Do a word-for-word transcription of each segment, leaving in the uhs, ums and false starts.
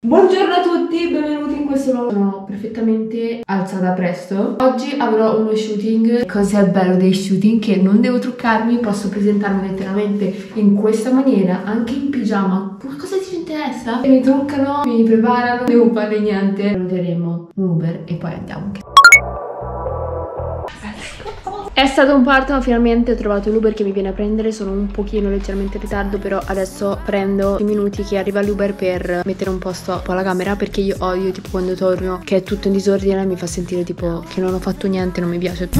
Buongiorno a tutti, benvenuti in questo nuovo. Sono perfettamente alzata presto. Oggi avrò uno shooting. Cos'è bello dei shooting? Che non devo truccarmi, posso presentarmi letteralmente in questa maniera, anche in pigiama. Ma cosa ti interessa? E mi truccano, mi preparano, non devo fare niente. Prenderemo un Uber e poi andiamo. È stato un parto, ma finalmente ho trovato l'Uber che mi viene a prendere. Sono un pochino leggermente in ritardo, però adesso prendo i minuti che arriva l'Uber per mettere un posto un po' alla camera, perché io odio tipo quando torno che è tutto in disordine, mi fa sentire tipo che non ho fatto niente, non mi piace.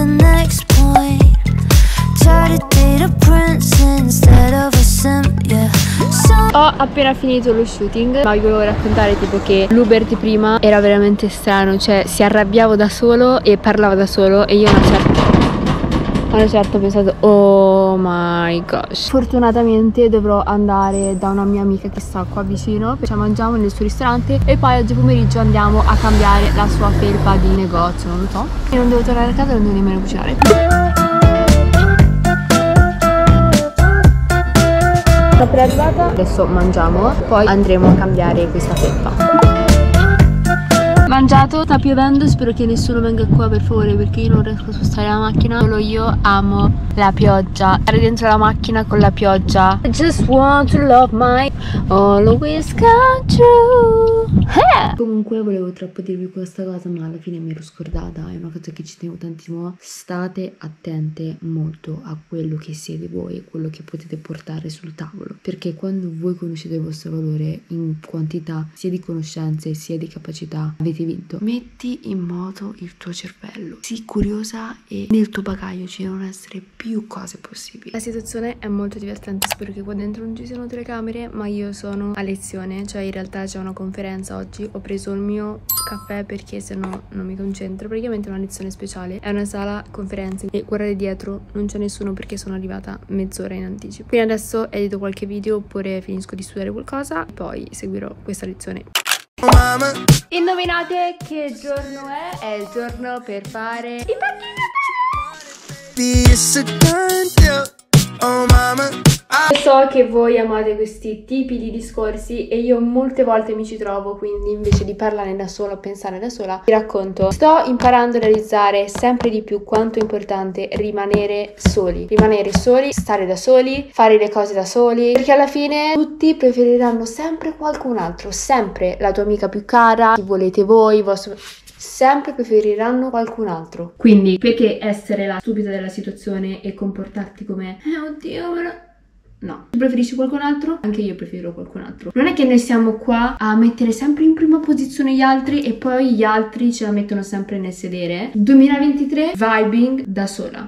Ho appena finito lo shooting, ma vi volevo raccontare tipo che l'Uber di prima era veramente strano, cioè si arrabbiava da solo e parlava da solo e io una certa Una certa ho pensato, oh my gosh. Fortunatamente dovrò andare da una mia amica che sta qua vicino, cioè mangiamo nel suo ristorante e poi oggi pomeriggio andiamo a cambiare la sua felpa di negozio, non lo so. E non devo tornare a casa, non devo nemmeno cucinare. Sono appena arrivata, adesso mangiamo, poi andremo a cambiare questa felpa. Mangiato, sta piovendo, spero che nessuno venga qua per favore, perché io non riesco a spostare la macchina. Solo io amo la pioggia, stare dentro la macchina con la pioggia. I just want to love my always come true. eh. Comunque volevo troppo dirvi questa cosa, ma alla fine mi ero scordata. È una cosa che ci tenevo tantissimo. State attente molto a quello che siete voi e quello che potete portare sul tavolo, perché quando voi conoscete il vostro valore in quantità sia di conoscenze sia di capacità, avete vinto. Metti in moto il tuo cervello, sii curiosa e nel tuo bagaglio ci devono essere più cose possibili. La situazione è molto divertente, spero che qua dentro non ci siano telecamere, ma io sono a lezione, cioè in realtà c'è una conferenza oggi. Ho preso il mio caffè perché se no non mi concentro. Praticamente è una lezione speciale, è una sala conferenze e guardate dietro non c'è nessuno perché sono arrivata mezz'ora in anticipo. Quindi adesso edito qualche video oppure finisco di studiare qualcosa e poi seguirò questa lezione. Indovinate che giorno è? È il giorno per fare i pacchini. So che voi amate questi tipi di discorsi e io molte volte mi ci trovo, quindi invece di parlare da sola o pensare da sola vi racconto. Sto imparando a realizzare sempre di più quanto è importante rimanere soli. Rimanere soli, stare da soli, fare le cose da soli, perché alla fine tutti preferiranno sempre qualcun altro, sempre la tua amica più cara, chi volete voi, il vostro... sempre preferiranno qualcun altro. Quindi perché essere la stupida della situazione e comportarti come eh oddio me lo... no, tu preferisci qualcun altro? Anche io preferisco qualcun altro. Non è che noi siamo qua a mettere sempre in prima posizione gli altri e poi gli altri ce la mettono sempre nel sedere. duemilaventitré, vibing da sola.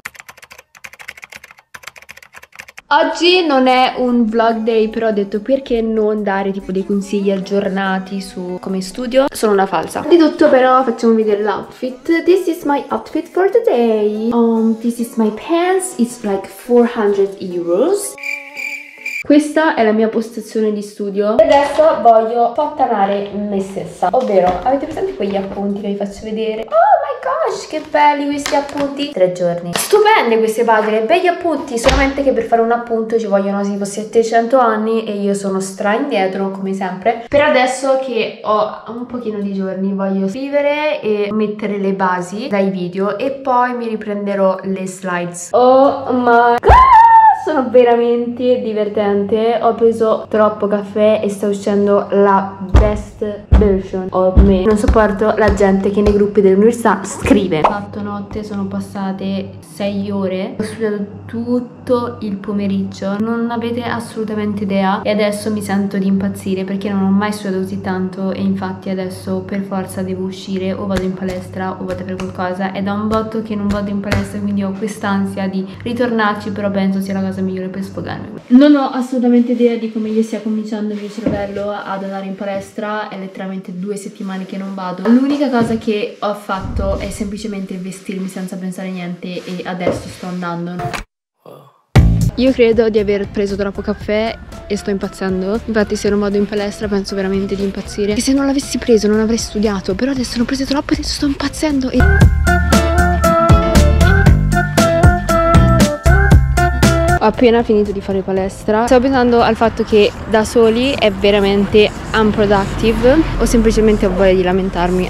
Oggi non è un vlog day, però ho detto perché non dare tipo dei consigli aggiornati su come studio. Sono una falsa. Di tutto però facciamo vedere l'outfit. This is my outfit for the day. Um, this is my pants. It's like four hundred euros. Questa è la mia postazione di studio. E adesso voglio fottanare me stessa. Ovvero, avete presente quegli appunti che vi faccio vedere? Oh my gosh, che belli questi appunti. Tre giorni. Stupende queste pagine, begli appunti. Solamente che per fare un appunto ci vogliono tipo settecento anni e io sono stra indietro come sempre. Per adesso che ho un pochino di giorni voglio scrivere e mettere le basi dai video e poi mi riprenderò le slides. Oh my god! Sono veramente divertente. Ho preso troppo caffè e sta uscendo la best version of me. Non sopporto la gente che nei gruppi dell'università scrive. Ho fatto notte, sono passate sei ore. Ho studiato tutto il pomeriggio. Non avete assolutamente idea. E adesso mi sento di impazzire perché non ho mai studiato così tanto. E infatti adesso per forza devo uscire. O vado in palestra o vado a fare qualcosa. È da un botto che non vado in palestra, quindi ho quest'ansia di ritornarci. Però penso sia la cosa migliore per sfogarmi. Non ho assolutamente idea di come io stia cominciando il mio cervello ad andare in palestra. È letteralmente due settimane che non vado. L'unica cosa che ho fatto è semplicemente vestirmi senza pensare niente e adesso sto andando. Io credo di aver preso troppo caffè e sto impazzendo. Infatti se non vado in palestra penso veramente di impazzire. E se non l'avessi preso non avrei studiato. Però adesso ne ho preso troppo e adesso sto impazzendo e... ho appena finito di fare palestra. Stavo pensando al fatto che da soli è veramente unproductive o semplicemente ho voglia di lamentarmi.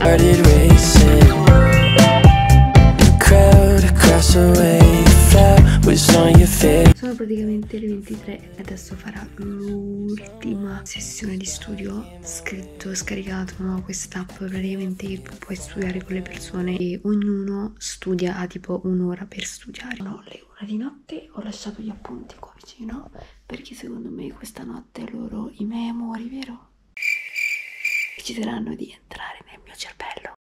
Sono praticamente le ventitré e adesso farà l'ultima sessione di studio. Scritto, scaricato no, quest'app praticamente puoi studiare con le persone e ognuno studia a tipo un'ora per studiare. No, le una di notte ho lasciato gli appunti qua vicino perché secondo me questa notte loro, i miei amori, vero? Decideranno di entrare nel mio cervello